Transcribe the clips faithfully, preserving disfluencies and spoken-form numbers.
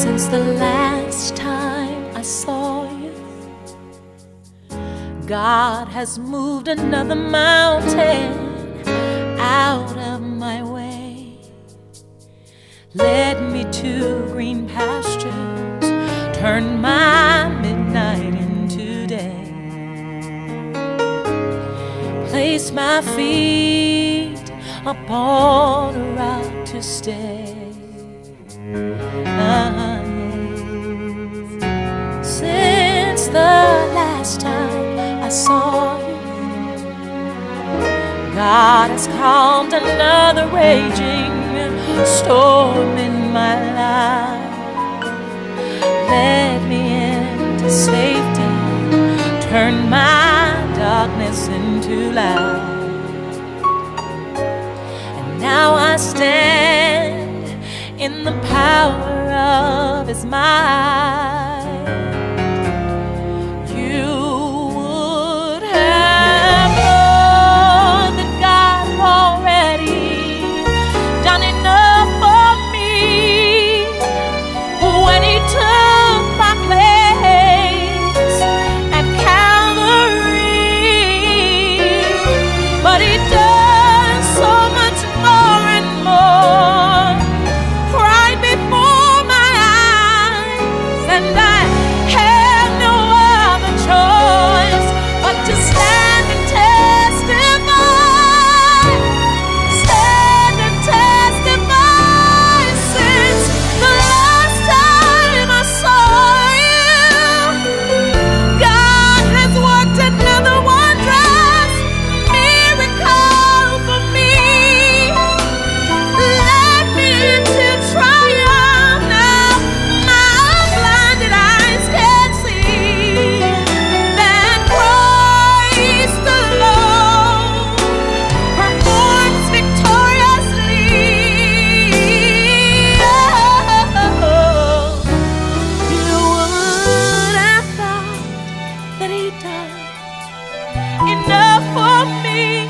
Since the last time I saw you, God has moved another mountain out of my way, led me to green pastures, turned my midnight into day, placed my feet upon a rock to stay. Ah, yes. Since the last time I saw you, God has calmed another raging storm in my life, led me into safety, turned my darkness into light, and now I stand in the power of His might. You would have known that God already done enough for me when He took my place at Calvary, but He does so much more and more right before my eyes, and I have no other choice but to stand and testify, stand and testify. Since the last time I saw you, God has worked another wondrous miracle for me, led me into triumph. Now my blinded eyes can see that Christ alone performs victoriously. Oh, you would have thought that He'd done enough for me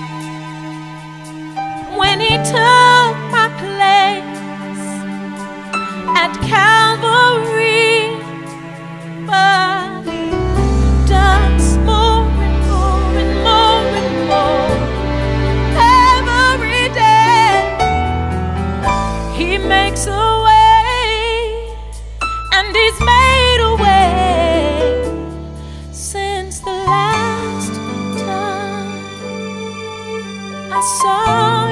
when He took my place at Calvary, but He does more and more and more and more every day. He makes a way, and He's made a way since the last time I saw